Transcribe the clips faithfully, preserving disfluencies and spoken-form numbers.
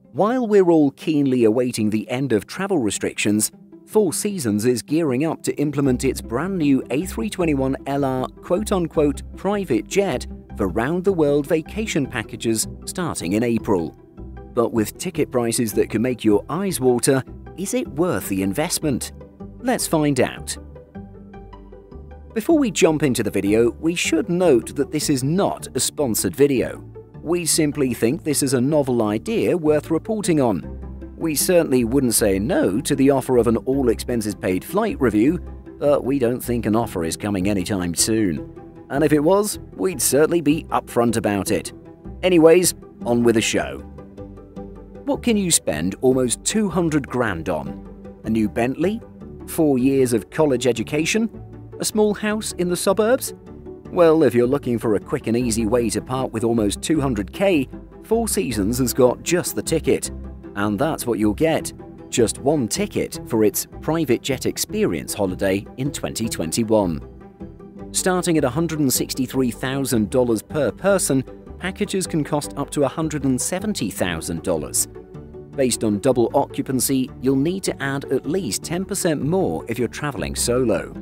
While we're all keenly awaiting the end of travel restrictions, Four Seasons is gearing up to implement its brand new A three twenty-one L R quote-unquote private jet for round-the-world vacation packages starting in April. But with ticket prices that can make your eyes water, is it worth the investment? Let's find out. Before we jump into the video, we should note that this is not a sponsored video. We simply think this is a novel idea worth reporting on. We certainly wouldn't say no to the offer of an all-expenses-paid flight review, but we don't think an offer is coming anytime soon. And if it was, we'd certainly be upfront about it. Anyways, on with the show. What can you spend almost two hundred grand on? A new Bentley? Four years of college education? A small house in the suburbs? Well, if you're looking for a quick and easy way to part with almost two hundred K, Four Seasons has got just the ticket. And that's what you'll get. Just one ticket for its private jet experience holiday in twenty twenty-one. Starting at one hundred sixty-three thousand dollars per person, packages can cost up to one hundred seventy thousand dollars. Based on double occupancy, you'll need to add at least ten percent more if you're traveling solo.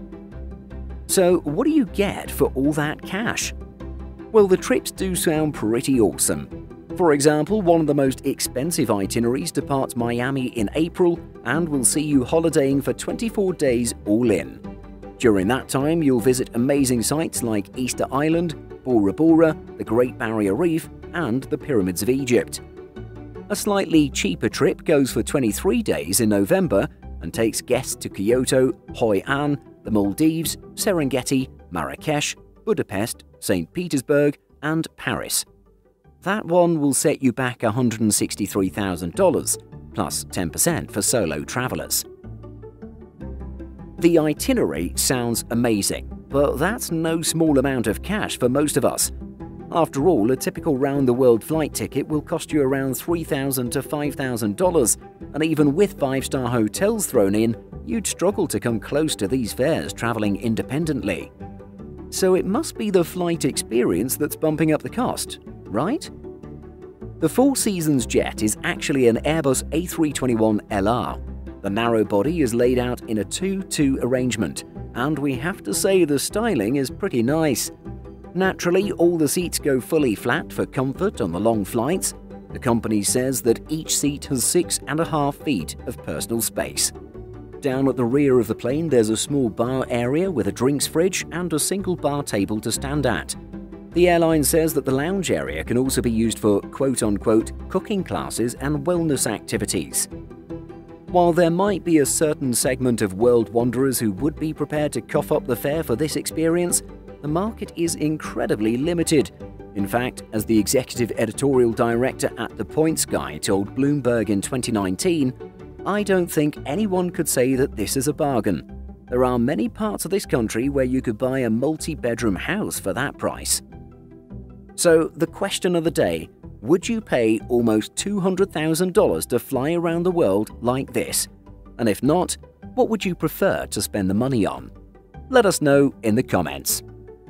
So what do you get for all that cash? Well, the trips do sound pretty awesome. For example, one of the most expensive itineraries departs Miami in April and will see you holidaying for twenty-four days all in. During that time, you'll visit amazing sites like Easter Island, Bora Bora, the Great Barrier Reef, and the Pyramids of Egypt. A slightly cheaper trip goes for twenty-three days in November and takes guests to Kyoto, Hoi An, the Maldives, Serengeti, Marrakesh, Budapest, Saint Petersburg, and Paris. That one will set you back one hundred sixty-three thousand dollars, plus ten percent for solo travelers. The itinerary sounds amazing, but that's no small amount of cash for most of us. After all, a typical round-the-world flight ticket will cost you around three thousand to five thousand dollars, and even with five-star hotels thrown in, you'd struggle to come close to these fares traveling independently. So it must be the flight experience that's bumping up the cost, right? The Four Seasons jet is actually an Airbus A three twenty-one L R. The narrow body is laid out in a two two arrangement, and we have to say the styling is pretty nice. Naturally, all the seats go fully flat for comfort on the long flights. The company says that each seat has six and a half feet of personal space. Down at the rear of the plane, there's a small bar area with a drinks fridge and a single bar table to stand at. The airline says that the lounge area can also be used for quote-unquote cooking classes and wellness activities. While there might be a certain segment of world wanderers who would be prepared to cough up the fare for this experience, the market is incredibly limited. In fact, as the executive editorial director at The Points Guy told Bloomberg in twenty nineteen, "I don't think anyone could say that this is a bargain. There are many parts of this country where you could buy a multi-bedroom house for that price." So the question of the day, would you pay almost two hundred thousand dollars to fly around the world like this? And if not, what would you prefer to spend the money on? Let us know in the comments.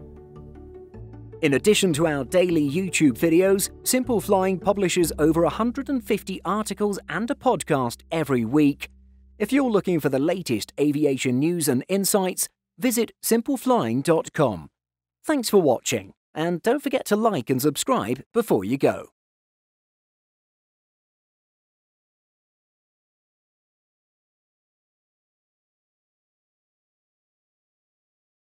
In addition to our daily YouTube videos, Simple Flying publishes over one hundred fifty articles and a podcast every week. If you're looking for the latest aviation news and insights, visit simple flying dot com. Thanks for watching, and don't forget to like and subscribe before you go.